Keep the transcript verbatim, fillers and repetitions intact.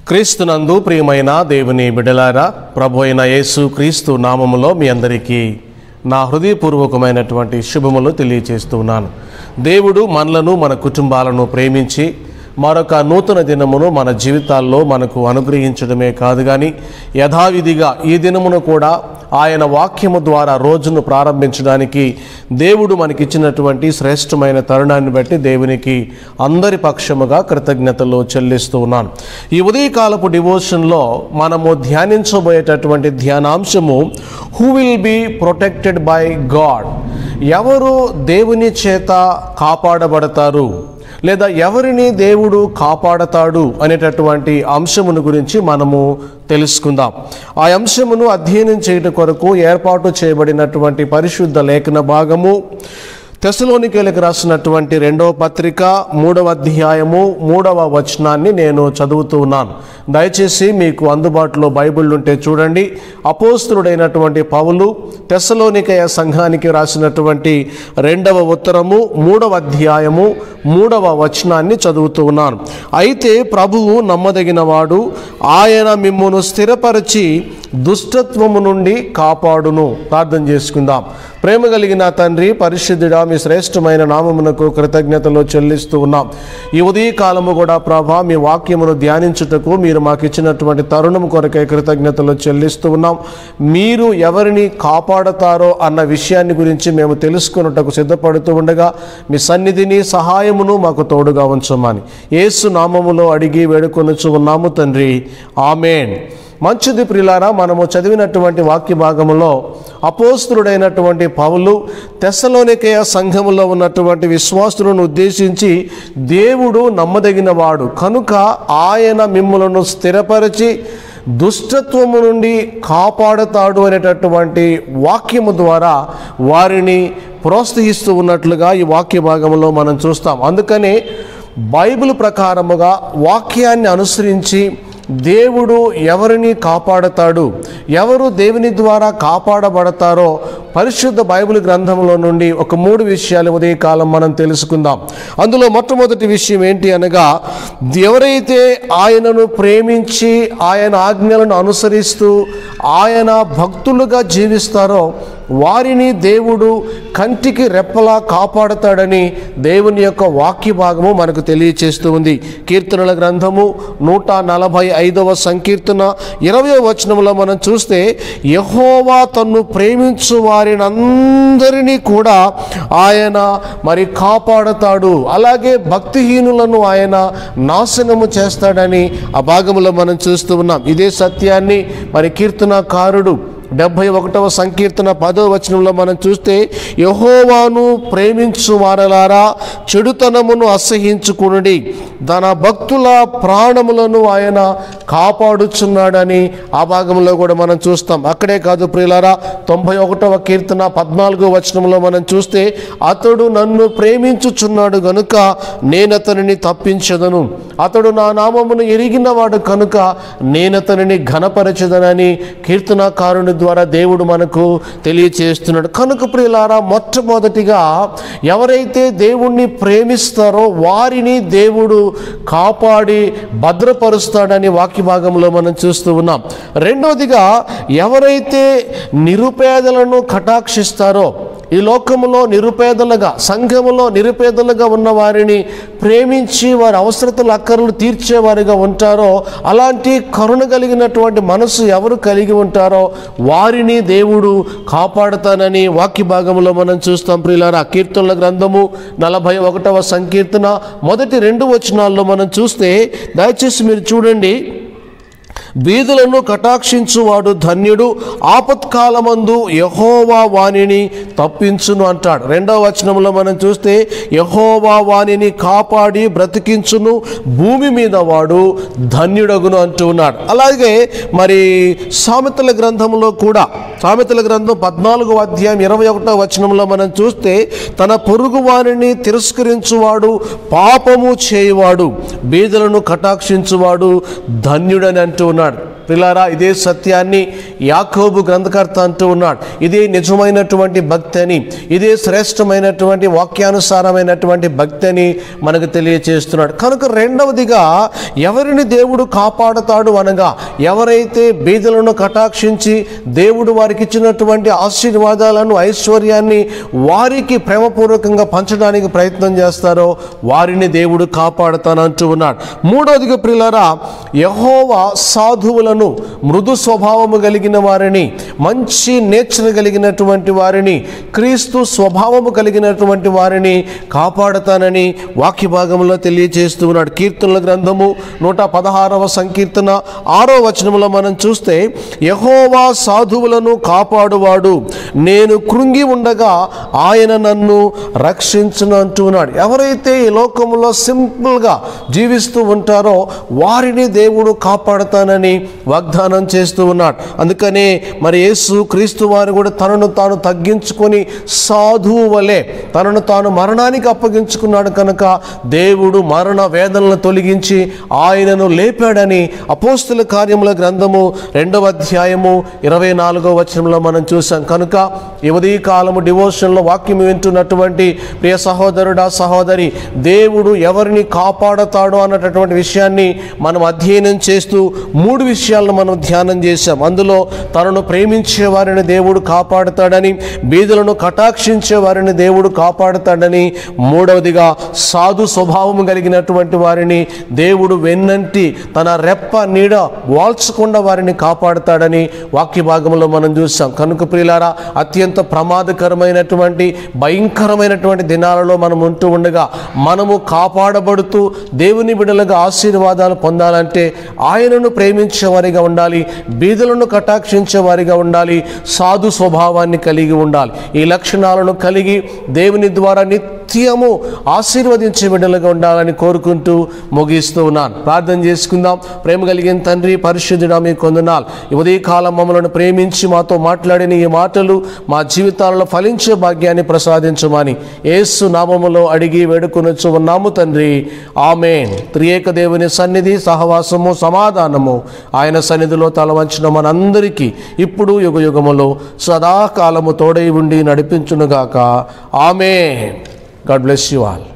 క్రీస్తునందు ప్రియమైన దేవుని బిడ్డలారా, ప్రభు అయిన యేసు క్రీస్తు నామములో మీ అందరికీ నా హృదయపూర్వకమైనటువంటి శుభములు తెలియజేస్తున్నాను. దేవుడు మనలను మన కుటుంబాలను ప్రేమించి మరొక నూతన దినమును మన జీవితాల్లో మనకు అనుగ్రహించడమే కాదు కానీ యథావిధిగా ఈ దినమును కూడా ఆయన వాక్యము ద్వారా రోజును ప్రారంభించడానికి దేవుడు మనకిచ్చినటువంటి శ్రేష్టమైన తరుణాన్ని బట్టి దేవునికి అందరి పక్షముగా కృతజ్ఞతలు చెల్లిస్తూ ఉన్నాను. ఈ ఉదయకాలపు డివోషన్లో మనము ధ్యానించబోయేటటువంటి ధ్యానాంశము who will be protected by God. ఎవరు దేవుని చేత కాపాడబడతారు లేదా ఎవరిని దేవుడు కాపాడతాడు అనేటటువంటి అంశమును గురించి మనము తెలుసుకుందాం. ఆ అంశమును అధ్యయనం చేయడం కొరకు ఏర్పాటు చేయబడినటువంటి పరిశుద్ధ లేఖన భాగము తెస్సలోనికీయులకు రాసినటువంటి రెండవ పత్రిక మూడవ అధ్యాయము మూడవ వచనాన్ని నేను చదువుతూ ఉన్నాను. దయచేసి మీకు అందుబాటులో బైబిల్ ఉంటే చూడండి. అపోస్తలుడైనటువంటి పౌలు తెస్సలోనికయ సంఘానికి రాసినటువంటి రెండవ ఉత్తరము మూడవ అధ్యాయము మూడవ వచనాన్ని చదువుతూ ఉన్నాను. అయితే ప్రభువు నమ్మదగినవాడు, ఆయన మిమ్మును స్థిరపరిచి దుష్టత్వము నుండి కాపాడును. ప్రార్థన చేసుకుందాం. ప్రేమ కలిగిన తండ్రి, పరిశుద్ధుడా, మీ శ్రేష్టమైన నామమునకు కృతజ్ఞతలు చెల్లిస్తూ ఉన్నాం. ఈ ఉదయకాలము కూడా ప్రభా మీ వాక్యమును ధ్యానించుటకు మీరు మాకు ఇచ్చినటువంటి తరుణం కొరకే కృతజ్ఞతలు చెల్లిస్తూ ఉన్నాం. మీరు ఎవరిని కాపాడతారో అన్న విషయాన్ని గురించి మేము తెలుసుకున్నటకు సిద్ధపడుతూ ఉండగా మీ సన్నిధిని సహాయమును మాకు తోడుగా ఉంచమని యేసు నామములో అడిగి వేడుకొనుచు ఉన్నాము తండ్రి, ఆమేన్. మంచిది ప్రియులారా, మనము చదివినటువంటి వాక్య భాగములో అపోస్తలుడైనటువంటి పౌలు తెస్సలోనికయ సంఘములో ఉన్నటువంటి విశ్వాసులను ఉద్దేశించి దేవుడు నమ్మదగినవాడు కనుక ఆయన మిమ్ములను స్థిరపరిచి దుష్టత్వము నుండి కాపాడుతాడు అనేటటువంటి వాక్యము ద్వారా వారిని ప్రోత్సహిస్తూ ఉన్నట్లుగా ఈ వాక్య భాగంలో మనం చూస్తాం. అందుకనే బైబిల్ ప్రకారముగా వాక్యాన్ని అనుసరించి దేవుడు ఎవరిని కాపాడతాడు, ఎవరు దేవుని ద్వారా కాపాడబడతారో పరిశుద్ధ బైబిల్ గ్రంథంలో నుండి ఒక మూడు విషయాలు ఉదయకాలం మనం తెలుసుకుందాం. అందులో మొట్టమొదటి విషయం ఏంటి అనగా, ఎవరైతే ఆయనను ప్రేమించి ఆయన ఆజ్ఞలను అనుసరిస్తూ ఆయన భక్తులుగా జీవిస్తారో వారిని దేవుడు కంటికి రెప్పలా కాపాడతాడని దేవుని యొక్క వాక్య భాగము మనకు తెలియచేస్తూ ఉంది. కీర్తనల గ్రంథము నూట నలభై ఐదవ సంకీర్తన ఇరవయో వచనంలో మనం చూస్తే, యెహోవా తన్ను ప్రేమించు వారిని అందరినీ కూడా ఆయన మరి కాపాడతాడు, అలాగే భక్తిహీనులను ఆయన నాశనము చేస్తాడని ఆ భాగంలో మనం చూస్తూ ఉన్నాం. ఇదే సత్యాన్ని మరి కీర్తనకారుడు డెబ్భై ఒకటవ సంకీర్తన పదో వచనంలో మనం చూస్తే, యెహోవాను ప్రేమించు వారలారా చెడుతనమును అసహించుకునుడి, తన భక్తుల ప్రాణములను ఆయన కాపాడుచున్నాడని ఆ భాగంలో కూడా మనం చూస్తాం. అక్కడే కాదు ప్రియులారా, తొంభై ఒకటవ కీర్తన పద్నాలుగో వచనంలో మనం చూస్తే, అతడు నన్ను ప్రేమించుచున్నాడు గనుక నేనతనిని తప్పించదను, అతడు నా నామమును ఎరిగినవాడు కనుక నేనతనిని ఘనపరచదనని కీర్తనకారుని ద్వారా దేవుడు మనకు తెలియచేస్తున్నాడు. కనుక ప్రియులారా, మొట్టమొదటిగా ఎవరైతే దేవుణ్ణి ప్రేమిస్తారో వారిని దేవుడు కాపాడి భద్రపరుస్తాడని వాక్య భాగంలో మనం చూస్తూ ఉన్నాం. రెండవదిగా, ఎవరైతే నిరుపేదలను కటాక్షిస్తారో, ఈ లోకములో నిరుపేదలుగా సంఘములో నిరుపేదలుగా ఉన్న వారిని ప్రేమించి వారి అవసరతలు అక్కర్లు తీర్చేవారిగా ఉంటారో, అలాంటి కరుణ కలిగినటువంటి మనసు ఎవరు కలిగి ఉంటారో వారిని దేవుడు కాపాడుతానని వాక్య భాగంలో మనం చూస్తాం. ప్రియులారా, కీర్తనల గ్రంథము నలభై ఒకటవ సంకీర్తన మొదటి రెండు వచనాల్లో మనం చూస్తే, దయచేసి మీరు చూడండి, బీదులను కటాక్షించువాడు ధన్యుడు, ఆపత్కాలమందు యెహోవా వానిని తప్పించును అంటాడు. రెండవ వచనంలో మనం చూస్తే, యెహోవా వానిని కాపాడి బ్రతికించును, భూమి మీద వాడు ధన్యుడగును అంటూ ఉన్నాడు. అలాగే మరి సామెతల గ్రంథంలో కూడా, సామెతల గ్రంథం పద్నాలుగో అధ్యాయం ఇరవై ఒకటో వచనంలో మనం చూస్తే, తన పొరుగు వారిని తిరస్కరించువాడు పాపము చేయువాడు, బీదలను కటాక్షించువాడు ధన్యుడని అంటూ ఉన్నాడు. ప్రిలారా, ఇదే సత్యాన్ని యాకోబు గ్రంథకర్త అంటూ ఉన్నాడు. ఇదే నిజమైనటువంటి భక్తి అని, ఇదే శ్రేష్టమైనటువంటి వాక్యానుసారమైనటువంటి భక్తి అని మనకు తెలియచేస్తున్నాడు. కనుక రెండవదిగా ఎవరిని దేవుడు కాపాడుతాడు అనగా, ఎవరైతే బీదలను కటాక్షించి దేవుడు వారికి ఇచ్చినటువంటి ఆశీర్వాదాలను, ఐశ్వర్యాన్ని వారికి ప్రేమపూర్వకంగా పంచడానికి ప్రయత్నం చేస్తారో వారిని దేవుడు కాపాడుతానంటూ ఉన్నాడు. మూడవదిగా ప్రియులారా, యెహోవా సాధువులను, మృదు స్వభావము కలిగిన వారిని, మంచి నేచర్ కలిగినటువంటి వారిని, క్రీస్తు స్వభావము కలిగినటువంటి వారిని కాపాడుతానని వాక్య భాగంలో తెలియజేస్తూ ఉన్నాడు. కీర్తనల గ్రంథము నూట పదహారవ సంకీర్తన ఆరో వచనంలో మనం చూస్తే, యెహోవా సాధువులను కాపాడువాడు, నేను కృంగి ఉండగా ఆయన నన్ను రక్షించును అంటూ ఉన్నాడు. ఎవరైతే ఈ లోకంలో సింపుల్గా జీవిస్తూ ఉంటారో వారిని దేవుడు కాపాడుతానని వాగ్దానం చేస్తూ ఉన్నాడు. అందుకనే మరి యేసు క్రీస్తు వారు కూడా తనను తాను తగ్గించుకొని సాధువు వలె తనను తాను మరణానికి అప్పగించుకున్నాడు. కనుక దేవుడు మరణ వేదనలను తొలగించి ఆయనను లేపాడని అపోస్తుల కార్యముల గ్రంథము రెండవ అధ్యాయము ఇరవై నాలుగో వచనంలో మనం చూసాం. కనుక ఈ ఉదయ కాలము డివోషన్లో వాక్యం వింటున్నటువంటి ప్రియ సహోదరుడా, సహోదరి, దేవుడు ఎవరిని కాపాడతాడో అన్నటువంటి విషయాన్ని మనం అధ్యయనం చేస్తూ మూడు విషయాలను మనం ధ్యానం చేశాం. అందులో తనను ప్రేమించే వారిని దేవుడు కాపాడుతాడని, బీదలను కటాక్షించే వారిని దేవుడు కాపాడుతాడని, మూడవదిగా సాధు స్వభావం కలిగినటువంటి వారిని దేవుడు వెన్నంటి తన రెప్ప నీడ వాల్చకుండా వారిని కాపాడుతాడని వాక్య భాగంలో మనం చూసాం. కనుక ప్రియులారా, అత్యంత ప్రమాదకరమైనటువంటి భయంకరమైనటువంటి దినాలలో మనం ఉంటూ ఉండగా మనము కాపాడబడుతూ దేవుని బిడ్డలుగా ఆశీర్వాదాలు పొందాలంటే ఆయనను ప్రేమించే వారిగా ఉండాలి, బీదలను కటాక్షించే వారిగా ఉండాలి, సాధు స్వభావాన్ని కలిగి ఉండాలి. ఈ లక్షణాలను కలిగి దేవుని ద్వారా నిత్యము ఆశీర్వదించే బిడ్డలుగా ఉండాలని కోరుకుంటూ ముగిస్తూ ఉన్నాను. ప్రార్థన చేసుకుందాం. ప్రేమ కలిగిన తండ్రి, పరిశుద్ధుడా, మీ కొందనాలు. ఈ ఉదయకాలం మమ్మల్ని ప్రేమించి మాతో మాట్లాడిన ఈ మాటలు మా జీవితాలలో ఫలించే భాగ్యాన్ని ప్రసాదించమని యేసు నామములో అడిగి వేడుకొనొచ్చు ఉన్నాము తండ్రి. ఆమేన్. త్రియేక దేవుని సన్నిధి, సహవాసము, సమాధానము ఆయన సన్నిధిలో తలవంచిన మనందరికీ ఇప్పుడు యుగ యుగములో సదాకాలము తోడై ఉండి నడిపించునుగాక. ఆమేన్. God bless you all.